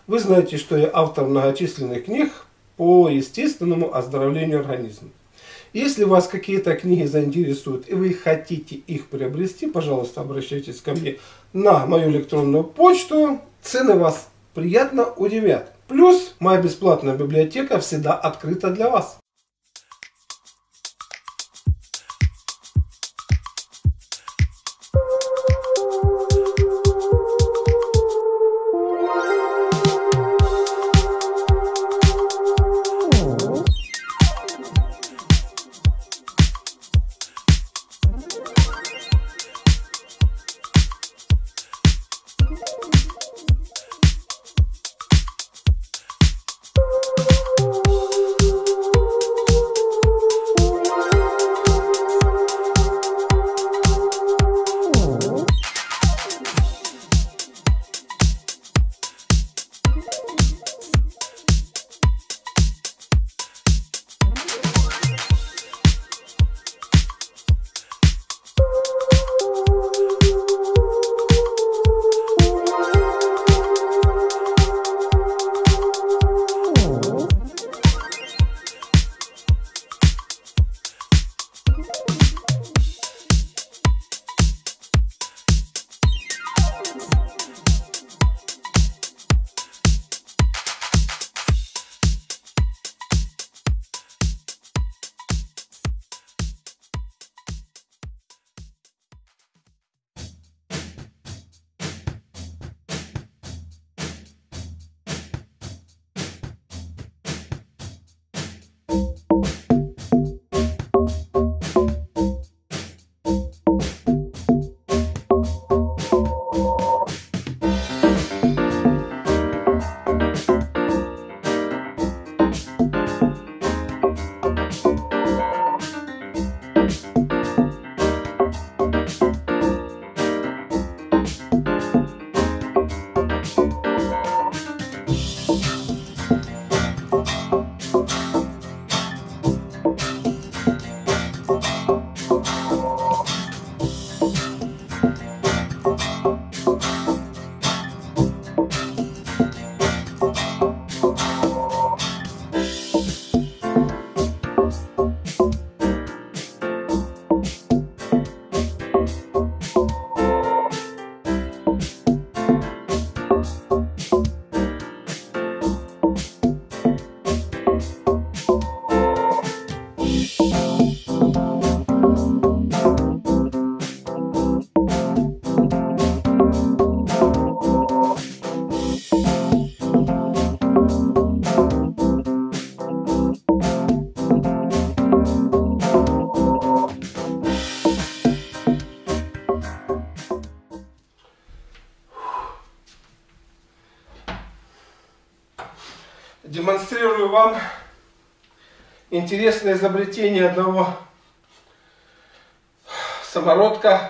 Вы знаете, что я автор многочисленных книг по естественному оздоровлению организма. Если вас какие-то книги заинтересуют и вы хотите их приобрести, пожалуйста, обращайтесь ко мне на мою электронную почту. Цены вас приятно удивят. Плюс моя бесплатная библиотека всегда открыта для вас. Демонстрирую вам интересное изобретение одного самородка.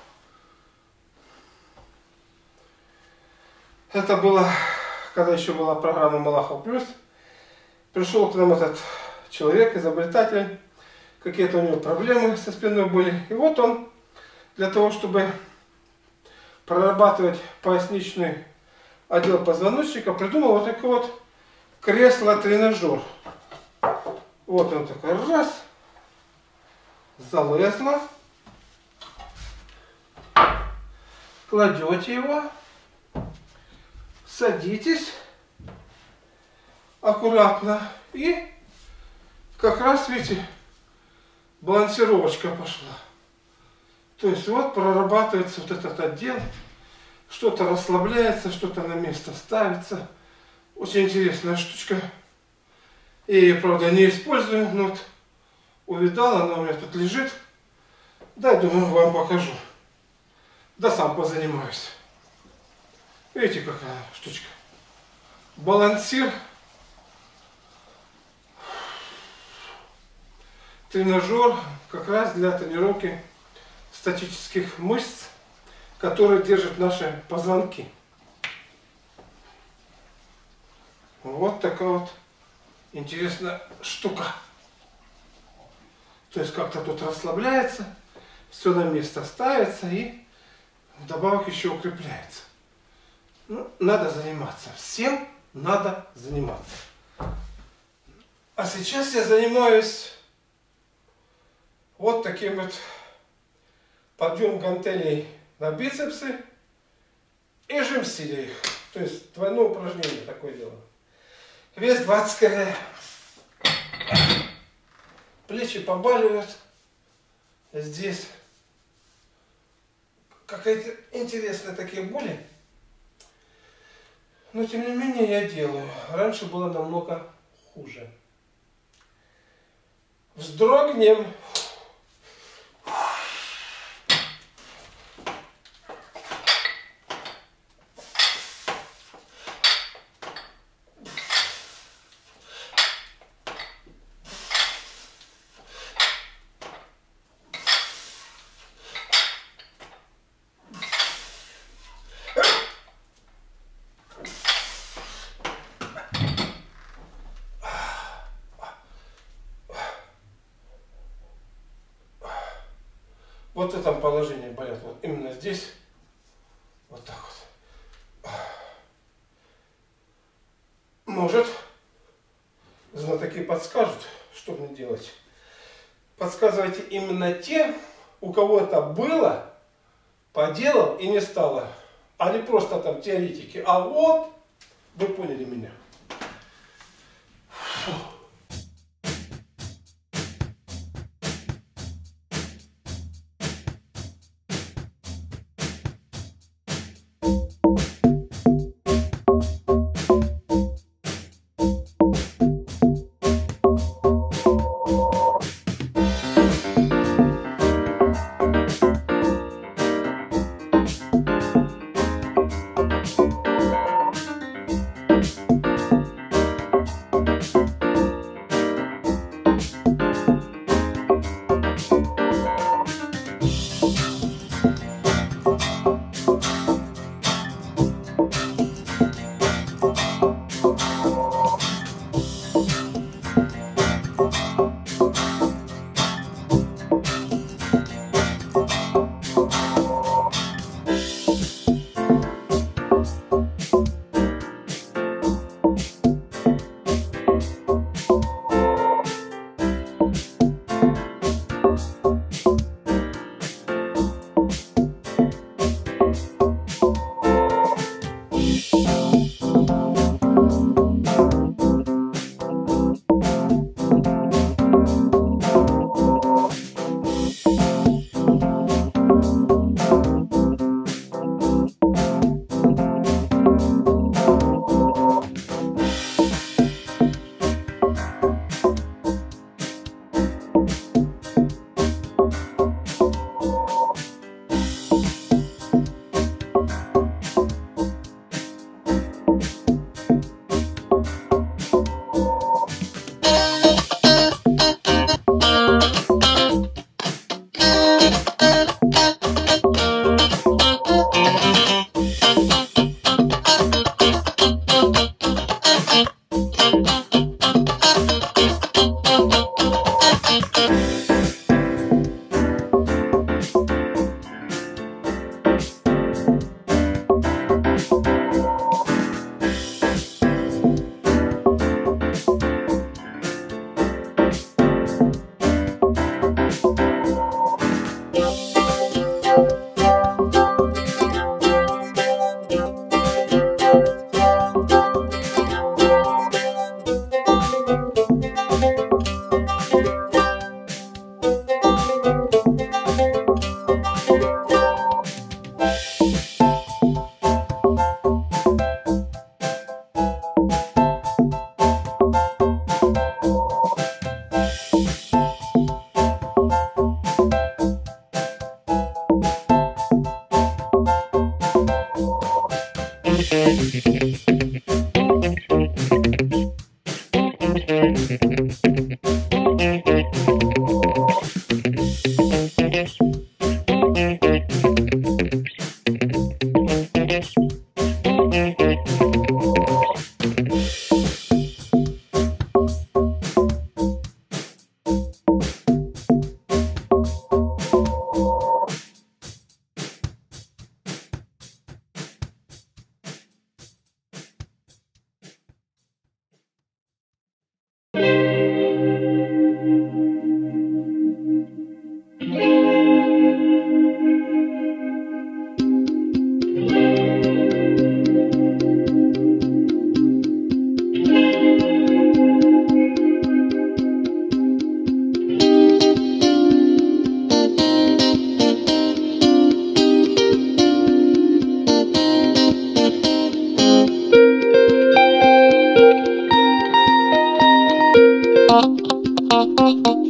Это было, когда еще была программа Малахов Плюс. Пришел к нам этот человек, изобретатель. Какие-то у него проблемы со спиной были. И вот он, для того, чтобы прорабатывать поясничный отдел позвоночника, придумал вот такой вот кресло-тренажер. Вот он такой, раз, залезло, кладете его, садитесь аккуратно и как раз, видите, балансировочка пошла. То есть вот прорабатывается вот этот отдел, что-то расслабляется, что-то на место ставится. Очень интересная штучка. Я ее, правда, не использую, но вот увидал, она у меня тут лежит. Да, я думаю, вам покажу. Да сам позанимаюсь. Видите, какая штучка. Балансир. Тренажер как раз для тренировки статических мышц, которые держат наши позвонки. Вот такая вот интересная штука. То есть как-то тут расслабляется, все на место ставится и вдобавок еще укрепляется. Ну, надо заниматься. Всем надо заниматься. А сейчас я занимаюсь вот таким вот подъем гантелей на бицепсы и жим сидя их. То есть двойное упражнение такое дело. Вес 20 кг. Плечи побаливают. Здесь какая-то интересная такие боли. Но тем не менее я делаю. Раньше было намного хуже. Вздрогнем. Вот в этом положении болят. Вот именно здесь. Вот так вот. Может, знатоки подскажут, что мне делать. Подсказывайте именно те, у кого это было, поделал и не стало. А не просто там теоретики. А вот, вы поняли меня. Thank you.